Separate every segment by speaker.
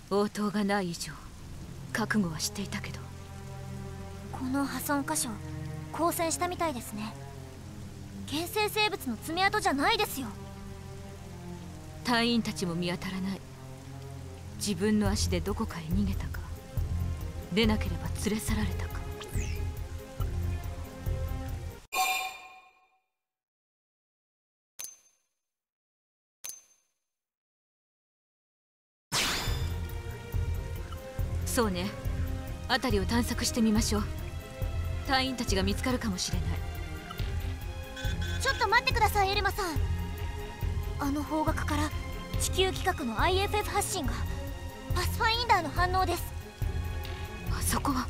Speaker 1: 応答がない以上覚悟はしていたけど。
Speaker 2: この破損箇所光線したみたいですね。原生生物の爪痕じゃないですよ。
Speaker 1: 隊員たちも見当たらない。自分の足でどこかへ逃げたか、でなければ連れ去られたか。そうね、辺りを探索してみましょう。隊員たちが見つかるかもしれない。
Speaker 2: ちょっと待ってください、エルマさん。あの方角から地球規格の IFF 発信が。パスファインダーの反応です。
Speaker 1: あそこは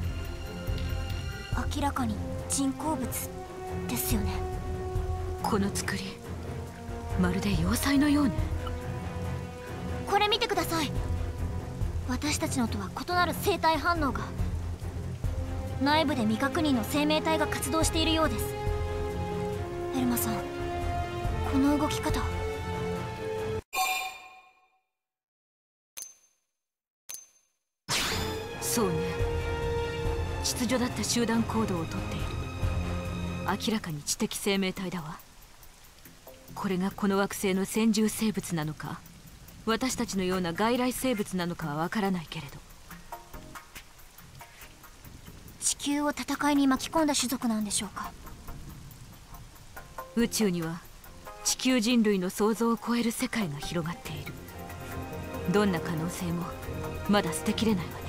Speaker 2: 明らかに人工物ですよね。
Speaker 1: この作り、まるで要塞のようね。
Speaker 2: これ見てください。私たちのとは異なる生態反応が。内部で未確認の生命体が活動しているようです。エルマさん、この動き方。
Speaker 1: そうね、秩序だった集団行動をとっている。明らかに知的生命体だわ。これがこの惑星の先住生物なのか、私たちのような外来生物なのかはわからないけれど。
Speaker 2: 地球を戦いに巻き込んだ種族なんでしょうか。
Speaker 1: 宇宙には地球人類の想像を超える世界が広がっている。どんな可能性もまだ捨てきれないわね。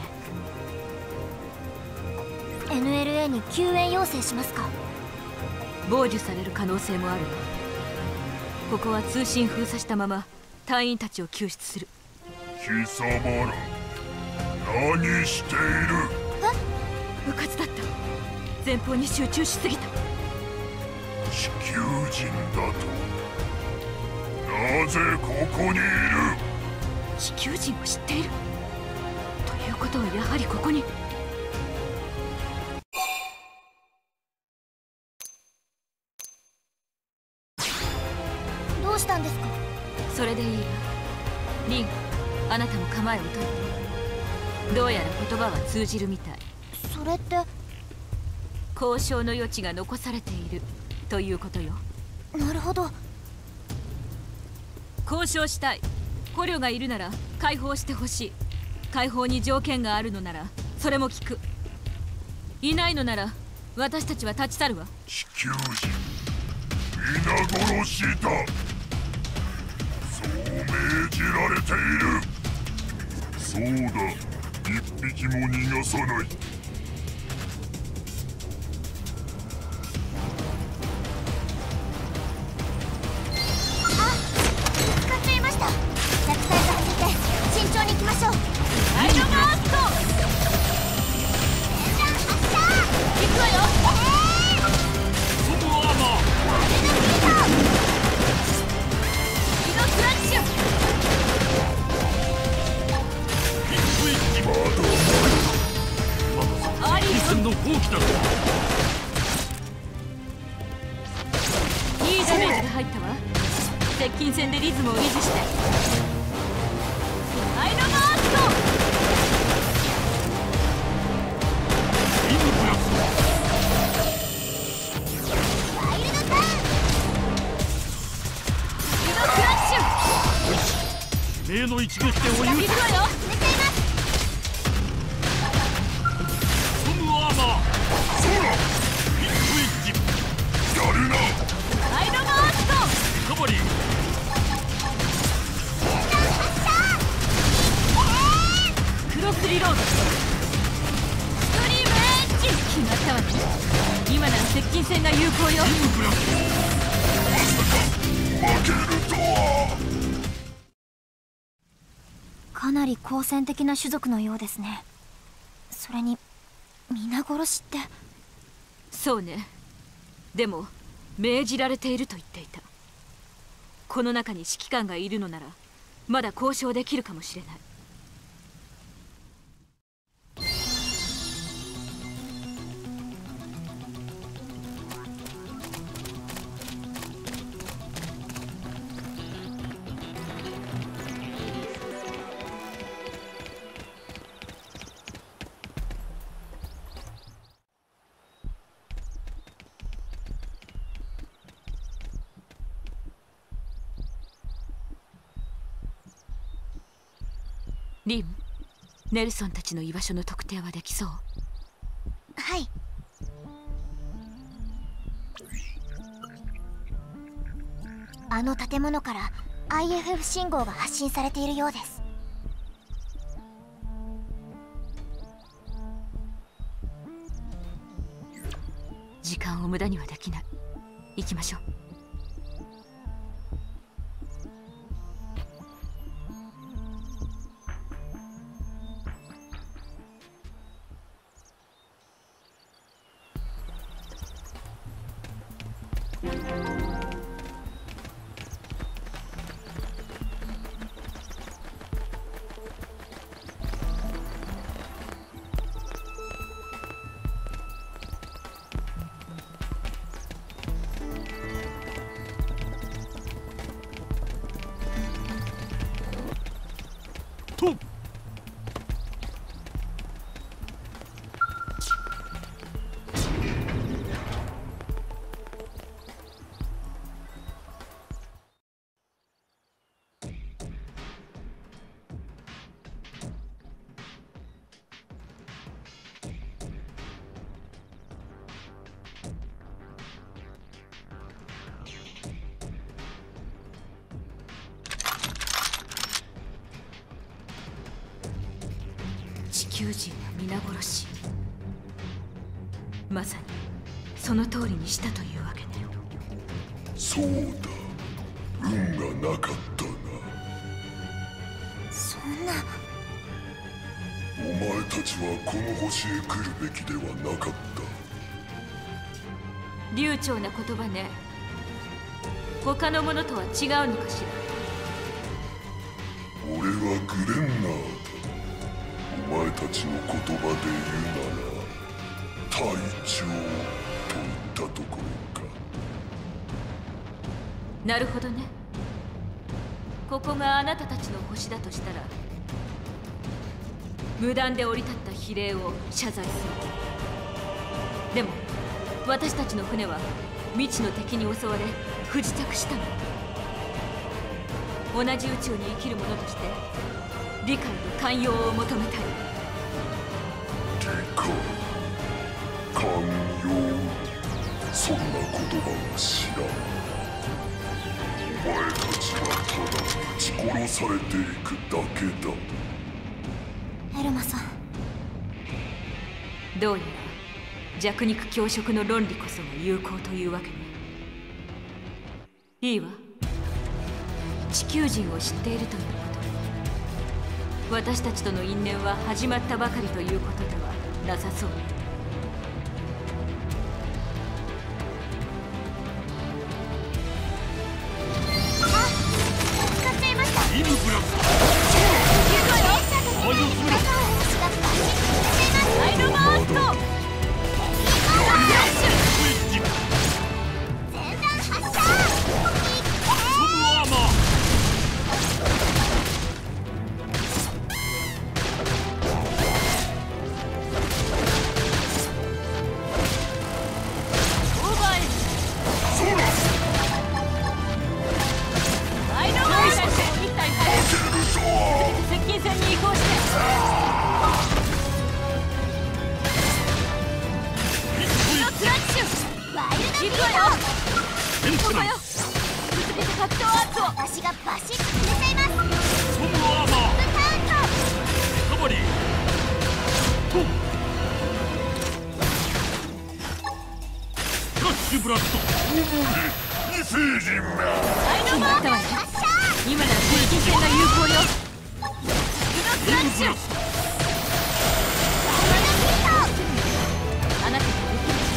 Speaker 2: NLA に救援要請しますか。
Speaker 1: 傍受される可能性もあるわ。ここは通信封鎖したまま隊員たちを救出する。
Speaker 3: 貴様ら何している。
Speaker 1: うかつだった。前方に集中しすぎた。
Speaker 3: 地球人だと。なぜここにいる。
Speaker 1: 地球人を知っているということは、やはりここに。
Speaker 2: どうしたんですか。
Speaker 1: それでいいわ。リン、あなたも構えを取って。どうやら言葉は通じるみたい。
Speaker 2: それって
Speaker 1: 交渉の余地が残されているということよ。
Speaker 2: なるほど。
Speaker 1: 交渉したい。捕虜がいるなら解放してほしい。解放に条件があるのならそれも聞く。いないのなら私たちは立ち去るわ。
Speaker 3: 地球人皆殺しだ。そう命じられている。そうだ、一匹も逃がさない。
Speaker 1: いいダメージが入ったわ。接近戦でリズムを維持して。アイロマースト。
Speaker 3: インプラス
Speaker 2: ワイルドターン。
Speaker 1: リドクラッシュ。
Speaker 3: 指名の一撃で追い打つ。
Speaker 1: 行くわよ。
Speaker 3: ソムアーマー。そうだ、ビッグイッジやるな。
Speaker 1: アイロマースト。
Speaker 3: リカバリー。
Speaker 1: クロスリロード。ストリームエッジ。決まったわね。今なら接近戦が有効よ。
Speaker 3: インプラス。まさか負けるとは。
Speaker 2: かなり好戦的な種族のようですね。それに皆殺しって。
Speaker 1: そうね。でも命じられていると言っていた。この中に指揮官がいるのならまだ交渉できるかもしれない。 リム、ネルソンたちの居場所の特定はできそう？
Speaker 2: はい。あの建物から IFF 信号が発信されているようです。
Speaker 1: 時間を無駄にはできない。行きましょう。地球人は皆殺し。まさにその通りにしたというわけね。
Speaker 3: そうだ、運がなかったな。
Speaker 2: そんな。
Speaker 3: お前たちはこの星へ来るべきではなかった。
Speaker 1: 流暢な言葉ね。他のものとは違うのかしら。
Speaker 3: 俺はグレンナーだ。お前たちの言葉で言うなら隊長と言ったところか。
Speaker 1: なるほどね。ここがあなたたちの星だとしたら、無断で降り立った非礼を謝罪する。でも私たちの船は未知の敵に襲われ不時着したの。同じ宇宙に生きる者として理解と寛容を求めたい。
Speaker 3: 理解、寛容、そんな言葉は知らん。お前たちはただ撃ち殺されていくだけだ。
Speaker 2: エルマさん、
Speaker 1: どうやら弱肉強食の論理こそが有効というわけね。いいわ。地球人を知っているということ。私たちとの因縁は始まったばかりということではなさそうね。
Speaker 2: 使っちゃいました。
Speaker 4: イムブラック
Speaker 1: サイドバースト。
Speaker 2: 私がバシッと決めちゃいます。
Speaker 4: ソムアーマーカバリートフラッシュブラッド
Speaker 3: 異星人め。
Speaker 1: 決まったわね。今なら電気戦が有効よ。
Speaker 4: イムブラッド
Speaker 1: あなたができる。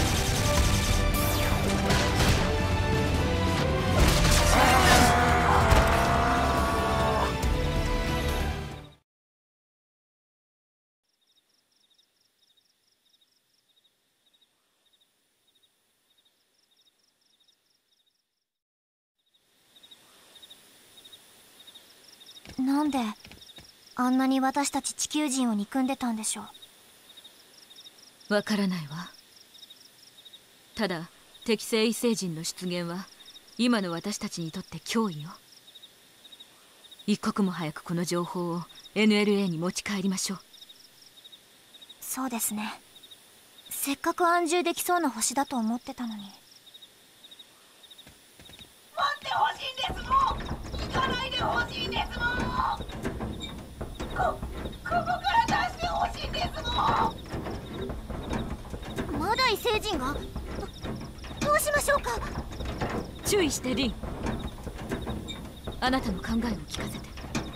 Speaker 2: なんであんなに私たち地球人を憎んでたんでしょう。
Speaker 1: わからないわ。ただ適正異星人の出現は今の私たちにとって脅威よ。一刻も早くこの情報を NLA に持ち帰りましょう。
Speaker 2: そうですね。せっかく安住できそうな星だと思ってたのに。
Speaker 5: 待ってほしいんですもん。行かないでほしいんですもん。ここから出してほしいんですもん。
Speaker 2: まだ異星人が？どうしましょうか。
Speaker 1: 注意してリン。あなたの考えを聞かせて。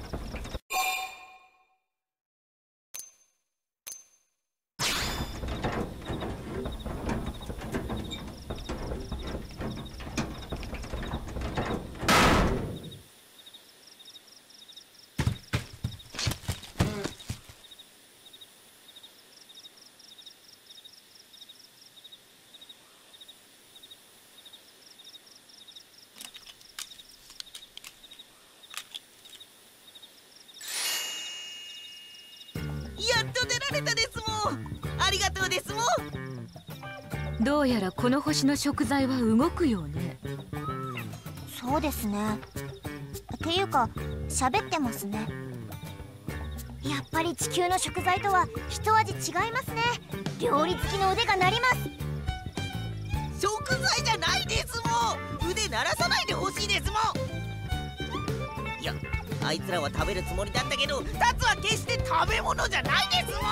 Speaker 5: やっと出られたですもん。ありがとうですもん。
Speaker 1: どうやらこの星の食材は動くようね。
Speaker 2: そうですね。っていうか喋ってますね。やっぱり地球の食材とは一味違いますね。料理好きの腕が鳴ります。
Speaker 5: 食材じゃないですもん。腕鳴らさないでほしいですもん。いや、あいつらは食べるつもりだったけど、タツは決して食べ物じゃないですも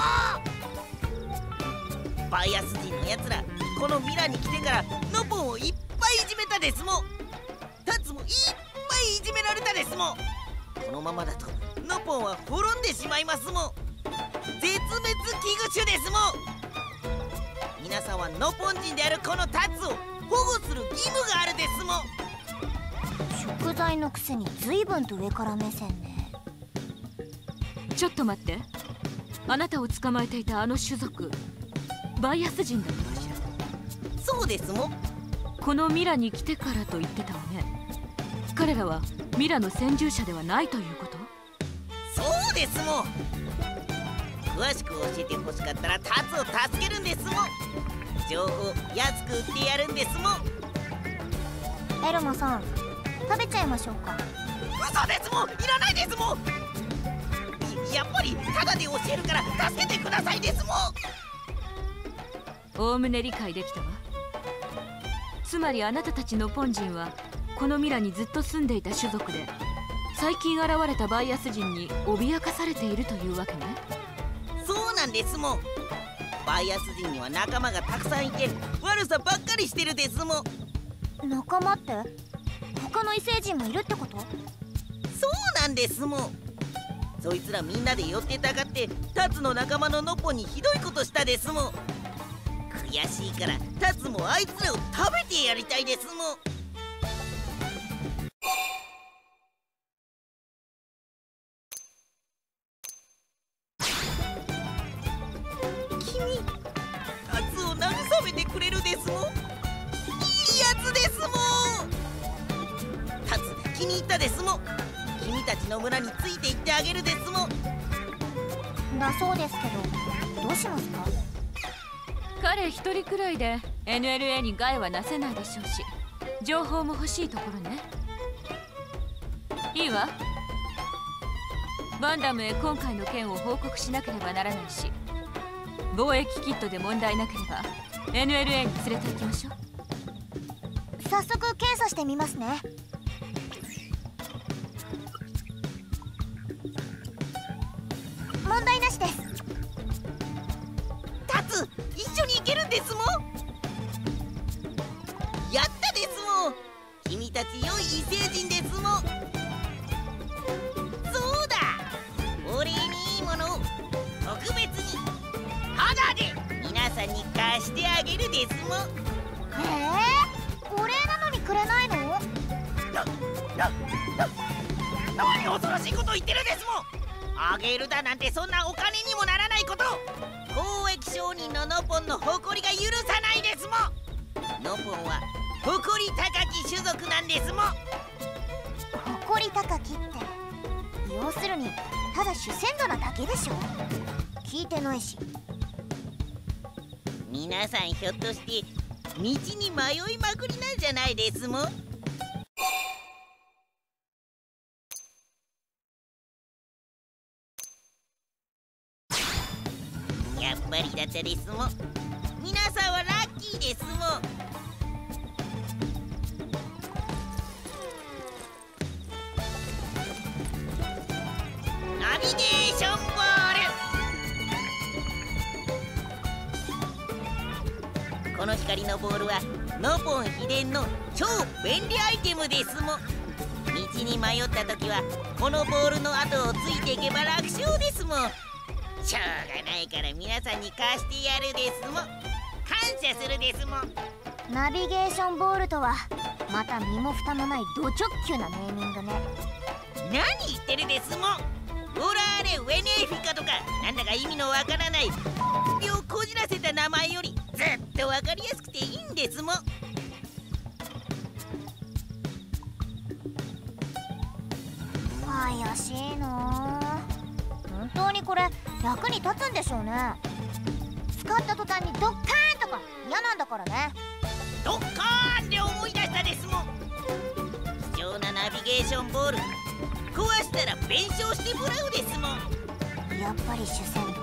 Speaker 5: ん。バイアス人のやつら、このミラに来てからノポンをいっぱいいじめたですもん。タツもいっぱいいじめられたですもん。このままだとノポンは滅んでしまいますもん。絶滅危惧種ですもん。皆さんはノポン人であるこのタツを保護する義務があるですもん。
Speaker 2: 食材のくせに随分と上から目線ね。
Speaker 1: ちょっと待って。あなたを捕まえていたあの種族、バイアス人だったかしら。
Speaker 5: そうですもん。
Speaker 1: このミラに来てからと言ってたわね。彼らはミラの先住者ではないということ？
Speaker 5: そうですもん。詳しく教えてほしかったらタツを助けるんですもん。情報安く売ってやるんですもん。
Speaker 2: エルマさん、食べちゃいましょうか。
Speaker 5: 嘘ですもん。いらないですもん。やっぱりタダで教えるから助けてくださいですもん。
Speaker 1: おおむね理解できたわ。つまりあなたたちのポン人はこのミラにずっと住んでいた種族で、最近現れたバイアス人に脅かされているというわけね。
Speaker 5: そうなんですもん。バイアス人には仲間がたくさんいて悪さばっかりしてるですもん。
Speaker 2: 仲間って？他の異星人もいるってこと？
Speaker 5: そうなんですもん。そいつらみんなで寄ってたかってタツの仲間のノッポンにひどいことしたですもん。悔しいからタツもあいつらを食べてやりたいですもん。君、タツを慰めてくれるですもん。いいやつですもん。タツ、気に入ったですもん。君たちの村について行ってあげるですもん。
Speaker 2: だそうですけど、どうしますか？
Speaker 1: 彼一人くらいで NLA に害はなせないでしょうし、情報も欲しいところね。いいわ。バンダムへ今回の件を報告しなければならないし、貿易キットで問題なければ NLA に連れて行きましょう。
Speaker 2: 早速検査してみますね。問題なしです。
Speaker 5: タツ、一緒に行けるんですもん。やったですもん。君たち良い異星人ですもん。そうだ、お礼にいいものを特別にタダで皆さんに貸してあげるですもん。
Speaker 2: お礼なのにくれないの？
Speaker 5: 何恐ろしいこと言ってるですもん。あげるだなんてそんなお金にもならないこと。交易商人のノポンの誇りが許さないですもん。ノポンは誇り高き種族なんですもん。
Speaker 2: 誇り高きって要するにただ主戦度なだけでしょ。聞いてないし。
Speaker 5: 皆さんひょっとして道に迷いまくりなんじゃないですもん。 張りだったですもん。皆さんはラッキーですもん。ナビゲーションボール。この光のボールはノポン秘伝の超便利アイテムですもん。道に迷った時はこのボールの後をついていけば楽勝ですもん。しょうがないから皆さんに貸してやるですもん。感謝するですもん。
Speaker 2: ナビゲーションボールとはまた身も蓋もないド直球なネーミングね。
Speaker 5: 何言ってるですもん。オラーレ・ウェネーフィカとかなんだか意味のわからないをこじらせた名前よりずっとわかりやすくていいんですもん。
Speaker 2: 怪しいな。本当にこれ役に立つんでしょうね。使った途端にドッカーンとか嫌なんだからね。
Speaker 5: ドッカーンで思い出したですもん。貴重なナビゲーションボール壊したら弁償してもらうですもん。
Speaker 2: やっぱり主戦度